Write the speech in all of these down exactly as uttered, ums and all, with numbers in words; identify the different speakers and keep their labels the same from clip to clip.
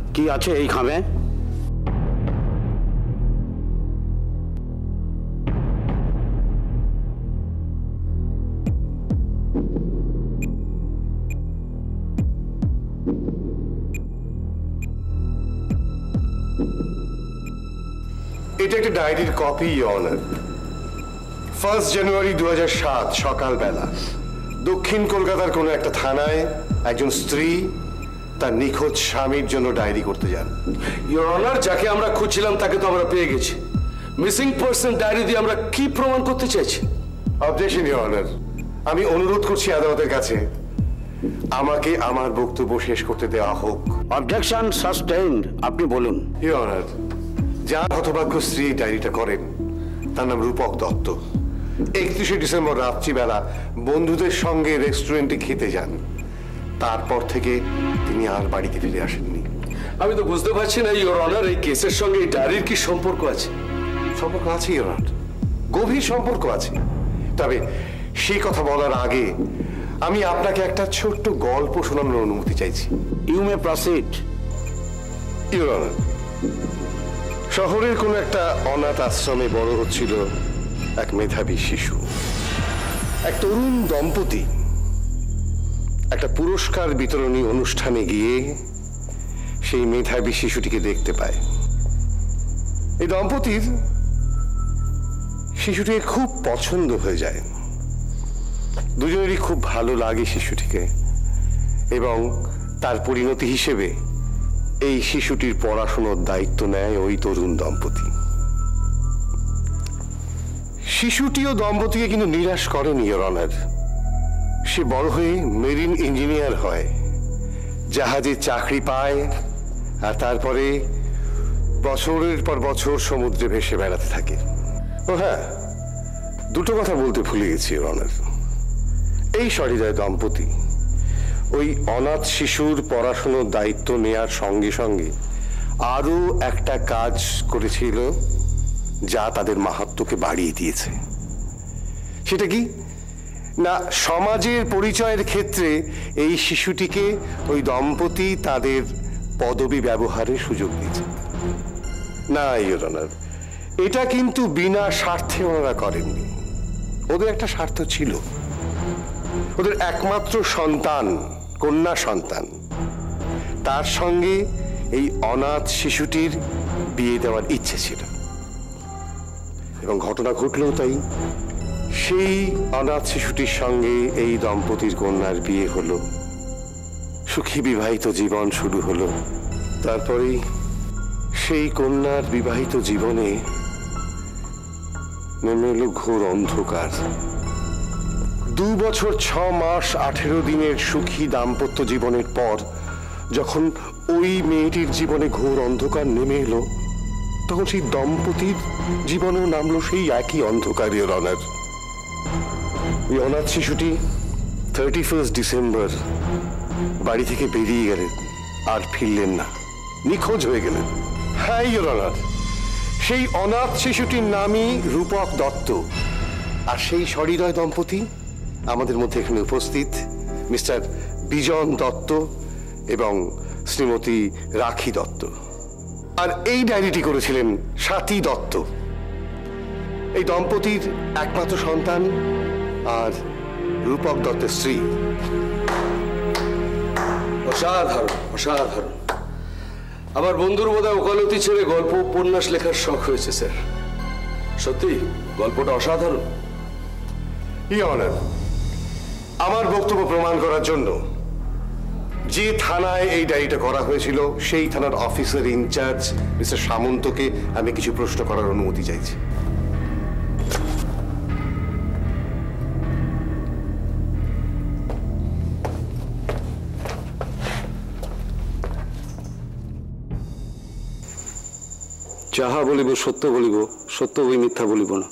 Speaker 1: কি আছে এই খামে?
Speaker 2: এটা একটা ডায়েরির কপি, অনার। ফার্স্ট জানুয়ারি দু হাজার সাত সকালবেলা দক্ষিণ কলকাতার কোনো একটা থানায় একজন স্ত্রী তার নিখোঁজ স্বামীর জন্য ডায়েরি করতে যান।
Speaker 3: ইওর অনার, যাকে আমরা খুঁজছিলাম তাকে তো আমরা পেয়ে গেছি। মিসিং পারসন ডায়েরি দিয়ে আমরা কি প্রমাণ করতে চাইছি?
Speaker 2: Objection, your honour. আমি অনুরোধ করছি আদালতের কাছে আমাকে আমার বক্তব্য শেষ করতে দেওয়া হোক।
Speaker 1: Objection sustained. আপনি বলুন।
Speaker 2: ইওর অনার, যার হতভাগ্য স্ত্রী ডায়েরিটা করেন তার নাম রূপক দত্ত। একত্রিশে ডিসেম্বর রাত্রিবেলা বন্ধুদের সঙ্গে রেস্টুরেন্টে খেতে যান। তারপর থেকে তিনি আর বাড়িতে ফিরে আসেননি।
Speaker 3: আমি তো বুঝতে পারছি না ইওর অনার, এই কেসের সঙ্গে এই ডায়েরির কি সম্পর্ক আছে?
Speaker 2: সম্পর্ক আছে ইওর অনার, গভীর সম্পর্ক আছে। তবে সেই কথা বলার আগে আমি আপনাকে একটা ছোট্ট গল্প শোনানোর অনুমতি চাইছি।
Speaker 1: You may proceed.
Speaker 2: Your honour, শহরের কোন একটা অনাথ আশ্রমে বড় হচ্ছিল এক মেধাবী শিশু। এক তরুণ দম্পতি একটা পুরস্কার বিতরণী অনুষ্ঠানে গিয়ে সেই মেধাবী শিশুটিকে দেখতে পায়। এই দম্পতির শিশুটিকে খুব পছন্দ হয়ে যায়। দুজনেরই খুব ভালো লাগে শিশুটিকে, এবং তার পরিণতি হিসেবে এই শিশুটির পড়াশোনার দায়িত্ব নেয় ওই তরুণ দম্পতি। শিশুটিও দম্পতিকে কিন্তু নিরাশ করেনি ইওর অনার। সে বড় হয়ে মেরিন ইঞ্জিনিয়ার হয়, জাহাজে চাকরি পায়, আর তারপরে বছরের পর বছর সমুদ্রে ভেসে বেড়াতে থাকে। ও হ্যাঁ, দুটো কথা বলতে ভুলে গেছি ইওর অনার। এই সহৃদয় দম্পতি ওই অনাথ শিশুর পড়াশোনার দায়িত্ব নেয়ার সঙ্গে সঙ্গে আরো একটা কাজ করেছিল যা তাদের মাহাত্ম্যকে বাড়িয়ে দিয়েছে। সেটা কি না, সমাজের পরিচয়ের ক্ষেত্রে এই শিশুটিকে ওই দম্পতি তাদের পদবি ব্যবহারের সুযোগ দিয়েছে। না ইওর অনার, এটা কিন্তু বিনা স্বার্থে ওনারা করেননি। ওদের একটা স্বার্থ ছিল। ওদের একমাত্র সন্তান, কন্যা সন্তান, তার সঙ্গে এই অনাথ শিশুটির বিয়ে দেওয়ার ইচ্ছে ছিল, এবং ঘটনা ঘটলেও তাই। সেই অনাথ শিশুটির সঙ্গে এই দম্পতির কন্যার বিয়ে হলো, সুখী বিবাহিত জীবন শুরু হলো। তারপরেই সেই কন্যার বিবাহিত জীবনে নেমে এলো ঘোর অন্ধকার। দু বছর ছ মাস আঠেরো দিনের সুখী দাম্পত্য জীবনের পর যখন ওই মেয়েটির জীবনে ঘোর অন্ধকার নেমে এলো, তখন সেই দম্পতির জীবনেও নামলো সেই একই অন্ধকার ইওর অনার। ওই অনাথ শিশুটি থার্টি ফার্স্ট ডিসেম্বর বাড়ি থেকে বেরিয়ে গেলেন, আর ফিরলেন না, নিখোঁজ হয়ে গেলেন। হ্যাঁ ইওর অনার, সেই অনাথ শিশুটির নামই রূপক দত্ত। আর সেই সহৃদয় দম্পতি আমাদের মধ্যে এখানে উপস্থিত মিস্টার বিজন দত্ত এবং শ্রীমতী রাখি দত্ত। আর এই ডায়েরিটি করেছিলেন স্বাতী দত্ত, এই দম্পতির একমাত্র সন্তান আর রূপক দত্তের স্ত্রী।
Speaker 3: অসাধারণ, অসাধারণ। আমার বন্ধুর বোধহয় ওকালতি ছেড়ে গল্প উপন্যাস লেখার শখ হয়েছে স্যার। সত্যি গল্পটা অসাধারণ।
Speaker 2: ইওর অনার, আমার বক্তব্য প্রমাণ করার জন্য যে থানায় এই ডায়েরিটা করা হয়েছিল সেই থানার অফিসার ইনচার্জ মিস্টার সামন্তকে আমি কিছু প্রশ্ন করার অনুমতি চাইছি।
Speaker 1: যাহা বলিব সত্য বলিব, সত্য বই মিথ্যা বলিব না।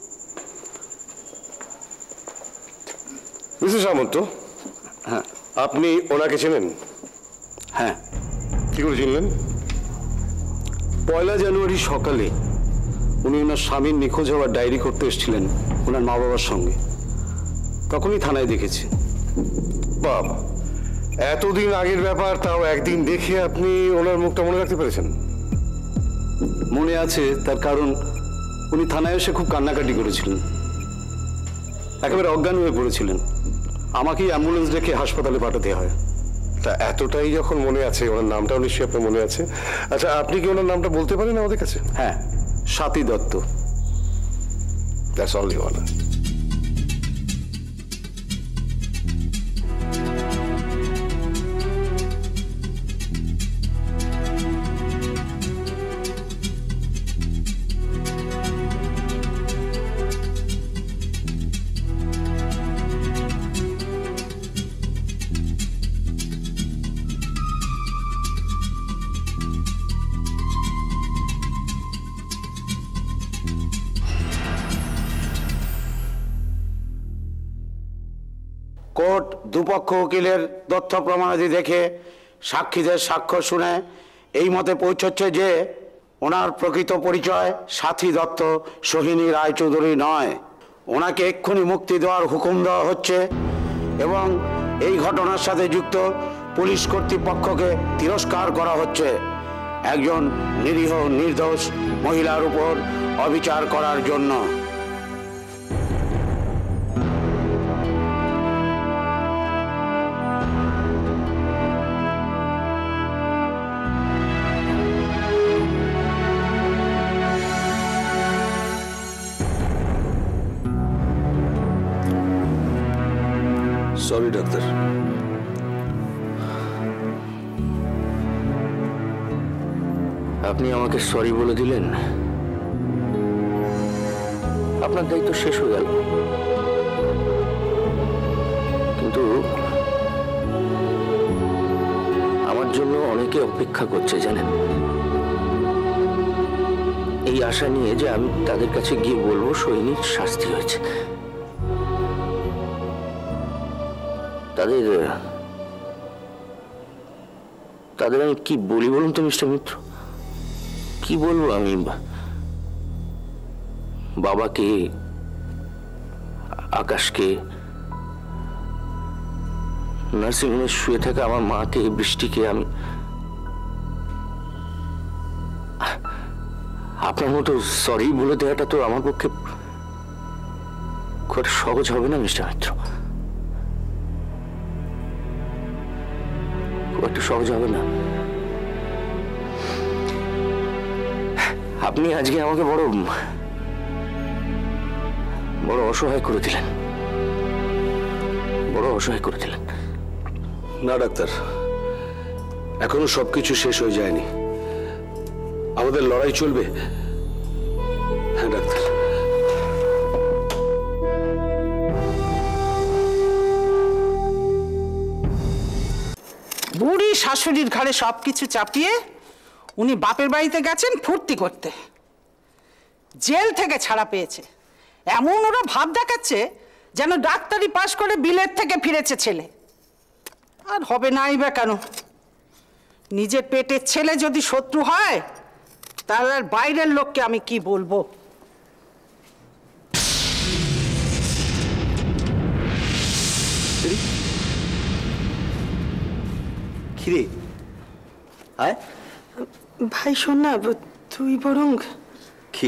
Speaker 2: মিস্টার সামন্ত,
Speaker 1: হ্যাঁ।
Speaker 2: আপনি ওনাকে চেনেন?
Speaker 1: হ্যাঁ।
Speaker 2: কি করে চিনলেন?
Speaker 1: পয়লা জানুয়ারি সকালে উনি ওনার স্বামীর নিখোঁজ হওয়ার ডায়েরি করতে এসেছিলেন ওনার মা বাবার সঙ্গে, তখনই থানায় দেখেছি।
Speaker 2: বাবা, এতদিন আগের ব্যাপার, তাও একদিন দেখে আপনি ওনার মুখটা মনে রাখতে পেরেছেন?
Speaker 1: মনে আছে, তার কারণ উনি থানায় এসে খুব কান্নাকাটি করেছিলেন, একেবারে অজ্ঞান হয়ে পড়েছিলেন। আমাকেই অ্যাম্বুলেন্স ডেকে হাসপাতালে পাঠাতে হয়।
Speaker 2: তা এতটাই যখন মনে আছে, ওনার নামটাও নিশ্চয়ই আপনার মনে আছে। আচ্ছা, আপনি কি ওনার নামটা বলতে পারেন আমাদের কাছে?
Speaker 1: হ্যাঁ, Swati Dutta.
Speaker 2: That's all your honour.
Speaker 4: Court দুপক্ষ উকিলের তথ্য প্রমাণাদি দেখে সাক্ষীদের সাক্ষ্য শুনে এই মতে পৌঁছচ্ছে যে ওনার প্রকৃত পরিচয় সাথী দত্ত, সোহিনী রায়চৌধুরী নয়। ওনাকে এক্ষুনি মুক্তি দেওয়ার হুকুম দেওয়া হচ্ছে এবং এই ঘটনার সাথে যুক্ত পুলিশ কর্তৃপক্ষকে তিরস্কার করা হচ্ছে একজন নিরীহ নির্দোষ মহিলার উপর অবিচার করার জন্য।
Speaker 3: সরি ডাক্তার,
Speaker 4: আপনি আমাকে সরি বলে দিলেন, আপনার দায়িত্ব শেষ হয়ে গেল। কিন্তু আমার জন্য অনেকে অপেক্ষা করছে জানেন, এই আশা নিয়ে যে আমি তাদের কাছে গিয়ে বলবো সোহিনীর শাস্তি হয়েছে। তাদের তাদের আমি কি বলি বলুন তো মিস্টার মিত্র, কি বলবো আমি? বাবাকে, আকাশকে, নার্সিংহোমে শুয়ে থাকা আমার মাকে, বৃষ্টিকে আমি আপনার মতো সরি বলে দেওয়াটা তো আমার পক্ষে খুব সহজ হবে না মিস্টার মিত্র, খুব একটা সহজ হবে না। আপনি আজকে আমাকে বড় বড় অসহায় করে দিলেন, বড় অসহায় করে দিলেন।
Speaker 3: না ডাক্তার, এখনো সবকিছু শেষ হয়ে যায়নি, আমাদের লড়াই চলবে। হ্যাঁ ডাক্তার।
Speaker 5: বুড়ি শাশুড়ির ঘাড়ে সবকিছু চাপিয়ে উনি বাপের বাড়িতে গেছেন ফুর্তি করতে। জেল থেকে ছাড়া পেয়েছে এমন ওরা ভাব দেখাচ্ছে যেন ডাক্তারি পাশ করে বিলেত থেকে ফিরেছে ছেলে। আর হবে নাই বা কেন? নিজের পেটের ছেলে যদি শত্রু হয় তাহলে আর বাইরের লোককে আমি কি বলবো?
Speaker 6: কিরে আয়
Speaker 7: ভাই শোন না, তুই বরং
Speaker 6: কি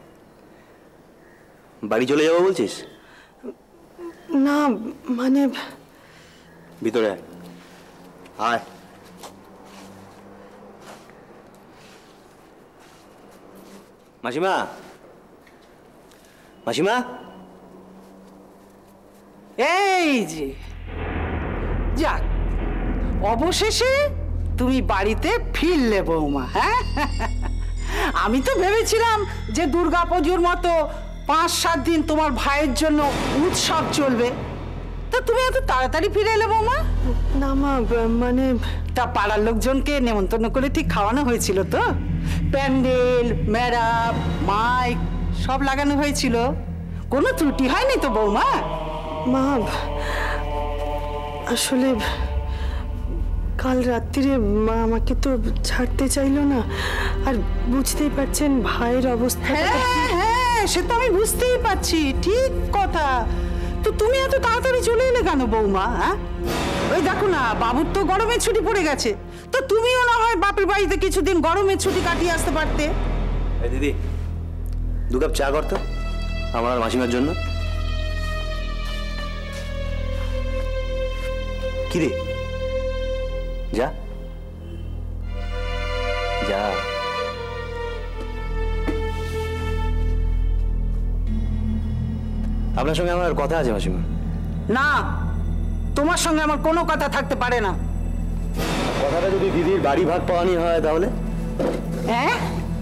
Speaker 6: বাড়ি চলে যাবো বলছিস?
Speaker 7: না মানে
Speaker 6: ভিতরে আয়। আয় মাসিমা, মাসিমা,
Speaker 5: এই যে যাক, অবশেষে তুমি বাড়িতে ফিরলে বৌমা। হ্যাঁ, আমি তো ভেবেছিলাম যে দুর্গাপুজোর মতো পাঁচ সাত দিন তোমার ভাইয়ের জন্য উৎসব চলবে, তা তুমি এত তাড়াতাড়ি ফিরে এলে বৌমা?
Speaker 7: না মা, মানে
Speaker 5: তা পাড়ার লোকজনকে নেমন্তন্ন করে ঠিক খাওয়ানো হয়েছিল তো? প্যান্ডেল, মেরাপ, মাইক সব লাগানো হয়েছিল, কোনো ত্রুটি হয়নি তো বৌমা?
Speaker 7: মা আসলে কাল রাত্রিরে মা আমাকে তো ছাড়তে চাইলো না, আর বুঝতেই পারছেন ভাইয়ের অবস্থা।
Speaker 5: হ্যাঁ হ্যাঁ, সে তো আমি বুঝতেই পারছি, ঠিক কথা। তো তুমি এত তাড়াতাড়ি চলে এলে কেন বৌমা? হ্যাঁ, ওই দেখো না, বাবুর তো গরমের ছুটি পড়ে গেছে, তো তুমিও না হয় বাপের বাড়িতে কিছুদিন গরমের ছুটি কাটিয়ে আসতে পারতে।
Speaker 6: এই দিদি, দু কাপ চা করতো আমার আর মাসিমার জন্য। কি রে, যা যা। আপনার সঙ্গে আমার কথা আছে মাসিমা।
Speaker 5: না, তোমার সঙ্গে আমার কোনো কথা থাকতে পারে না।
Speaker 6: কথাটা যদি দিদির বাড়ি ভাগ পাওয়া নিয়ে হয় তাহলে?
Speaker 5: হ্যাঁ,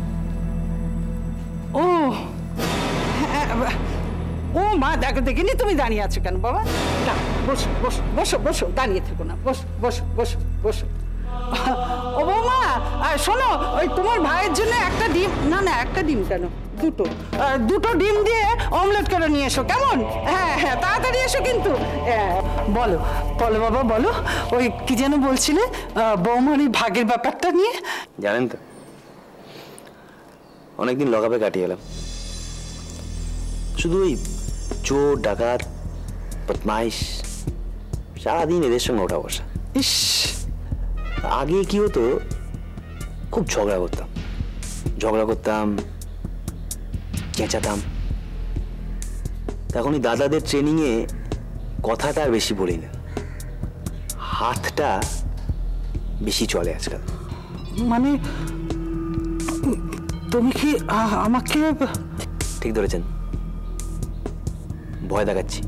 Speaker 5: ও হ্যাঁ, ও মা, দেখো দেখিনি তুমি দাঁড়িয়ে আছো কেন বাবা? না, বসো বসো বসো বসো, দাঁড়িয়ে থেকো না, বসো বসো বসো বসো। ও বৌমা, আর শোনো, ওই তোমার ভাইয়ের জন্য একটা ডিম, না না একটা ডিম কেন, দুটো আহ, দুটো ডিম দিয়ে অমলেট করে নিয়ে এসো, কেমন? হ্যাঁ হ্যাঁ, তাড়াতাড়ি এসো কিন্তু। হ্যাঁ, বলো বলো বাবা বলো, ওই কি যেন বলছিলে আহ, বৌমার এই ভাগের ব্যাপারটা নিয়ে?
Speaker 6: জানেন তো, অনেকদিন লগাবে কাটিয়ে এলাম, শুধু ওই চোর ডাকাত বদমাইশ, সারাদিন এদের সঙ্গে ওঠা বসা।
Speaker 5: ইস,
Speaker 6: আগে কি হতো, খুব ঝগড়া করতাম ঝগড়া করতাম চেঁচাতাম। তখন ওই দাদাদের ট্রেনিংয়ে কথাটা আর বেশি বলি না, হাতটা বেশি চলে আজকাল।
Speaker 5: মানে তুমি কি আহ, আমাকে?
Speaker 6: ঠিক ধরেছেন, ভয় দেখাচ্ছি।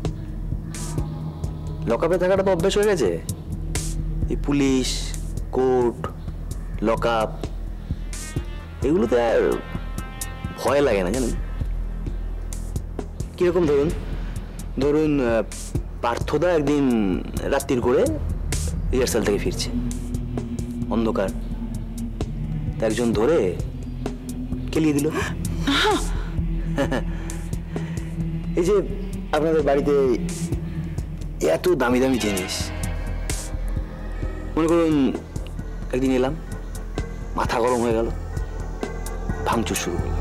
Speaker 6: লকআপে থাকাটা তো অভ্যেস হয়ে গেছে, এই পুলিশ, কোর্ট, লকআপ, এগুলোতে আর ভয় লাগে না জানেন। কিরকম ধরুন ধরুন পার্থদা একদিন রাত্রির করে রিহার্সাল থেকে ফিরছে, অন্ধকার, একজন ধরে খেলিয়ে দিল। এই যে আপনাদের বাড়িতে এত দামি দামি জিনিস, মনে করুন একদিন এলাম, মাথা গরম হয়ে গেল, ভাঙচুর শুরু করলো।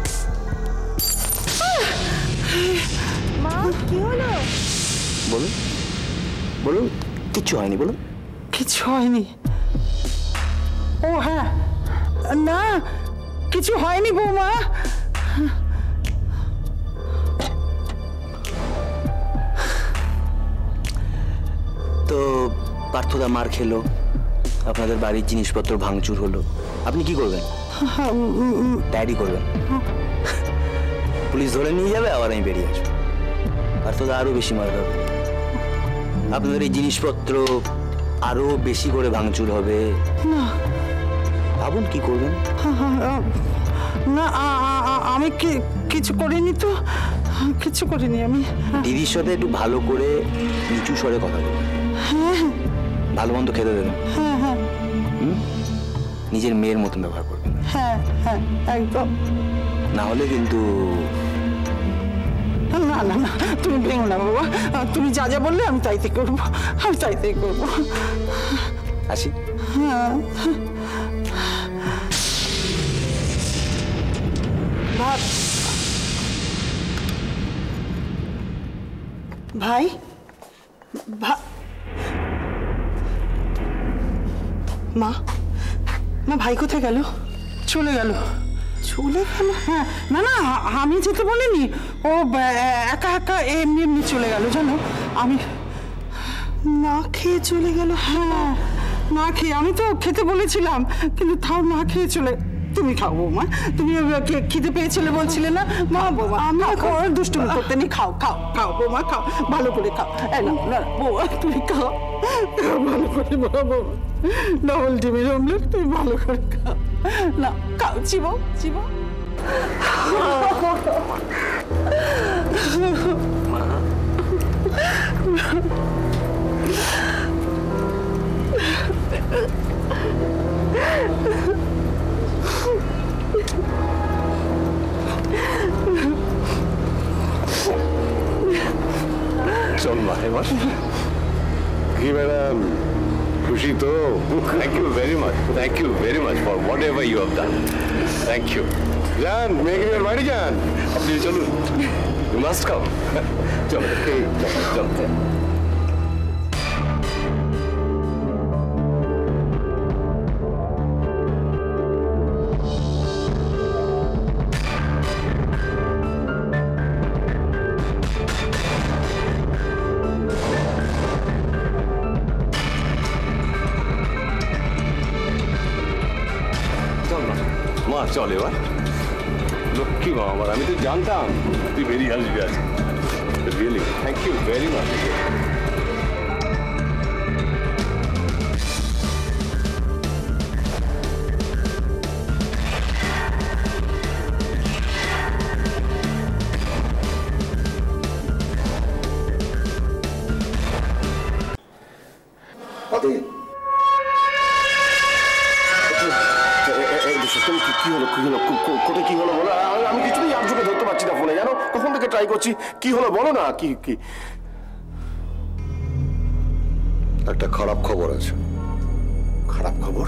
Speaker 7: মা, কি হলো?
Speaker 6: বলুন বলুন, কিচ্ছু হয়নি, বলুন।
Speaker 5: কিছু হয়নি? ও হ্যাঁ, না কিছু হয়নি বৌমা।
Speaker 6: তো পার্থদা মার খেলো, আপনাদের বাড়ির জিনিসপত্র ভাঙচুর হলো, আপনি কি করবেন? ডায়েরি করবেন, পুলিশ ধরে নিয়ে যাবে, আবার আমি বেরিয়ে আসবো, পার্থদা আরো বেশি মার খাবে, আপনাদের এই জিনিসপত্র আরো বেশি করে ভাঙচুর হবে। ভাবুন কি করবেন।
Speaker 5: না, আ- আ- আ- আমি কি- কিছু করিনি তো, কিছু করিনি আমি।
Speaker 6: দিদির সাথে একটু ভালো করে নিচু স্বরে কথা বলবেন, ভালো মন্দ খেতে দেবেন, হুম? নিজের মেয়ের মতন ব্যবহার করবেন,
Speaker 5: হ্যাঁ হ্যাঁ একদম।
Speaker 6: না হলে কিন্তু।
Speaker 5: না না না, তুমি ভেঙো না বাবা, তুমি যা যা বললে আমি তাইতে করবো, আমি তাইতেই করবো।
Speaker 6: আসি।
Speaker 7: ভাব ভাই, ভা মা, মা ভাই কোথায় গেল?
Speaker 5: চলে গেল।
Speaker 7: চলে গেল?
Speaker 5: হ্যাঁ, না না, আমি যেতে বলিনি, ও ব- একা একা এমনি এমনি চলে গেল জানো। আমি
Speaker 7: না খেয়ে চলে গেল?
Speaker 5: হ্যাঁ, না খেয়ে, আমি তো খেতে বলেছিলাম কিন্তু তাও না খেয়ে চলে। তুমি খাও বৌমা, তুমি কে- খিদে পেয়েছিলে বলছিলে না? মা বৌমা, আমি এখন দুষ্টুমি করতে নি, খাও খাও খাও বৌমা, খাও ভালো করে খাও। এই নাও, না বৌমা তুমি খাও, খাও ভালো করে বৌমা, ডবল ডিমের অমলেট তুমি ভালো করে খাও, না খাও, চিবো চিবো।
Speaker 2: চল মা, এবার কি ম্যাডাম, খুশি তো?
Speaker 8: Thank you very much. Thank you very much for whatever you have done. Thank you.
Speaker 2: যান, মেয়েকে এবার বাড়ি যান।
Speaker 8: আপনি চলুন। You must come. চলো, চলো, চলো। মা চল এবার লক্ষ্মী মা আমার আমি তো জানতাম তুই বেরিয়ে আসবি আজ really thank you very much
Speaker 2: কি হলো কি হলো কোটে কি হলো বলো আমি কিছুই আর্যকে ধরতে পারছি না ফোনে জানো কখন থেকে ট্রাই করছি কি হলো বলো না কি কি
Speaker 1: একটা খারাপ খবর আছে।
Speaker 2: খারাপ খবর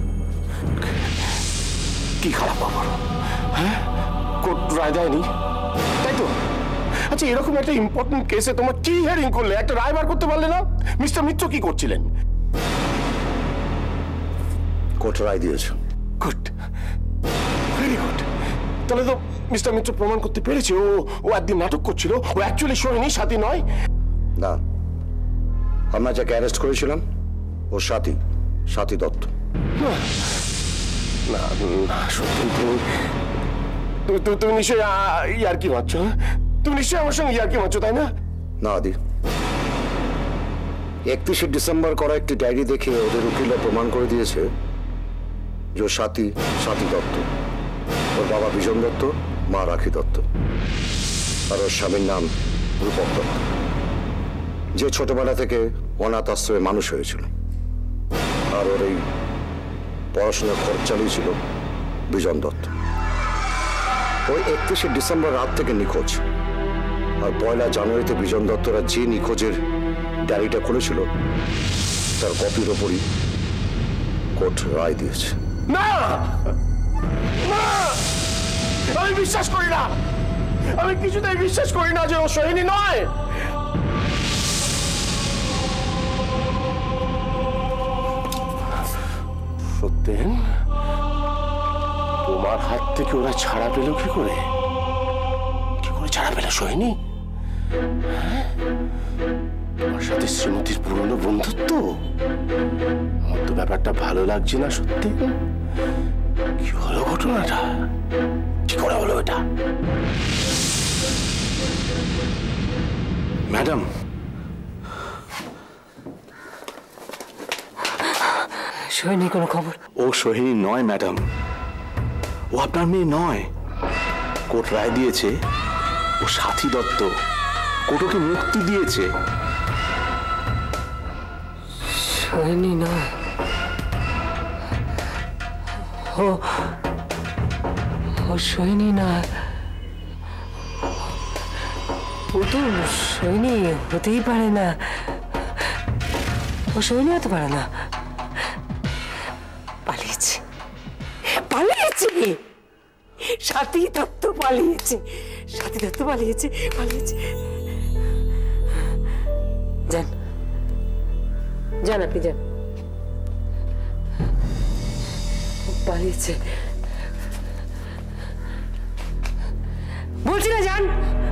Speaker 2: কি খারাপ খবর হ্যাঁ কোর্ট রায় দেয়নি তাই তো আচ্ছা এরকম একটা ইম্পর্টেন্ট কেসে তোমার কি হিয়ারিং করলে একটা রায় বার করতে পারলে না মিস্টার মিত্র কি করছিলেন
Speaker 1: কোর্ট রায় দিয়েছে
Speaker 2: গুড ভেরি গুড তাহলে তো মিস্টার মিত্র প্রমাণ করতে পেরেছে ও ও একদিন নাটক করছিল ও অ্যাকচুয়ালি সোহিনী সাথী নয়
Speaker 1: না আমরা যাকে অ্যারেস্ট করেছিলাম ও সাথী সাথী দত্ত
Speaker 2: না না সত্যি তুমি তুমি তুমি নিশ্চয়ই ইয়ার কি মারছো তুমি নিশ্চয়ই আমার সঙ্গে ইয়ার কি মারছো তাই না
Speaker 1: না আদি একত্রিশে ডিসেম্বর করা একটি ডায়েরি দেখে ওদের উকিলরা প্রমাণ করে দিয়েছে যে সাথী সাথী দত্ত ওর বাবা বিজন দত্ত মা রাখি দত্ত আর ওর স্বামীর নাম রূপক দত্ত যে ছোটবেলা থেকে অনাথ আশ্রমে মানুষ হয়েছিল আর ওর এই পড়াশোনার খরচ চালিয়েছিল বিজন দত্ত ওই একত্রিশে ডিসেম্বর রাত থেকে নিখোঁজ আর পয়লা জানুয়ারিতে বিজন দত্তরা যে নিখোঁজের ডায়েরিটা খুলেছিল তার কপির ওপরই কোর্ট রায় দিয়েছে
Speaker 2: না না আমি বিশ্বাস করি না আমি কিছুতেই বিশ্বাস করি না যে ও সোহিনী নয় সত্যেন তোমার হাত থেকে ওরা ছাড়া পেল কি করে কি করে ছাড়া পেল সোহিনী তোমার সাথে শ্রীমতীর পুরনো বন্ধুত্ব আমার তো ব্যাপারটা ভালো লাগছে না সত্যি কি হলো ঘটনাটা কি করে হলো এটা
Speaker 6: ম্যাডাম
Speaker 7: সোহিনী কোনো খবর
Speaker 6: ও সোহিনী নয় ম্যাডাম ও আপনার মেয়ে নয় কোর্ট রায় দিয়েছে ও সাথী দত্ত কোর্ট ওকে মুক্তি দিয়েছে
Speaker 7: সোহিনী নয় ও ও সোহিনী না ও তো সোহিনী হতেই পারে না ও সোহিনী হতে পারে না পালিয়েছে পালিয়েছে সাথী দত্ত পালিয়েছে সাথী দত্ত পালিয়েছে পালিয়েছে যান যান আপনি যান পালিয়েছে বলছি না যান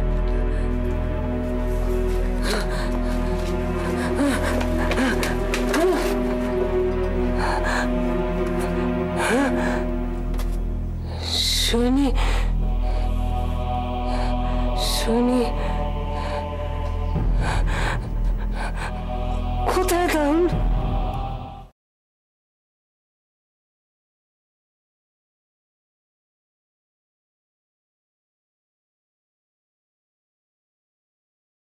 Speaker 7: সোহিনী সোহিনী কোথায় তাহলে